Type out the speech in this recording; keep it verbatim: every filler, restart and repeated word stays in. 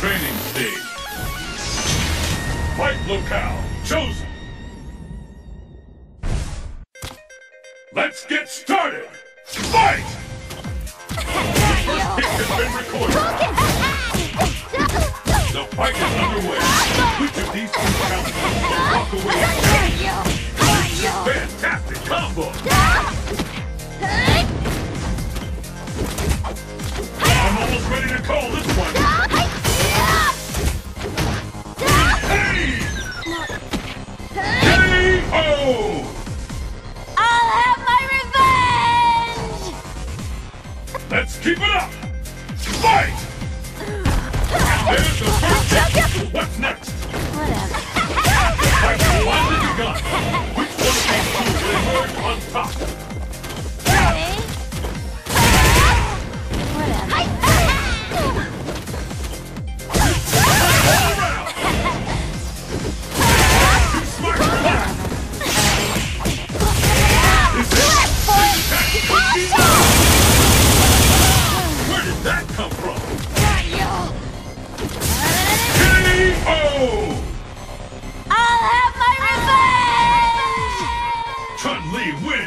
training stage. Fight locale chosen. Let's get started. Fight! The first kick has been recorded. The fight is underway. Which of these two challengers will walk away with fantastic combo? I'm almost ready to call this one. Hey! K O! I'll have my revenge! Let's keep it up! Fight! There's the first hit! What's next? Whatever. Fight has finally begun! Which one of these two will emerge on top? Ready? Whatever. All around! Too smart for that! Is it? Where did that come from? K O! I'll have my revenge! Chun-Li wins!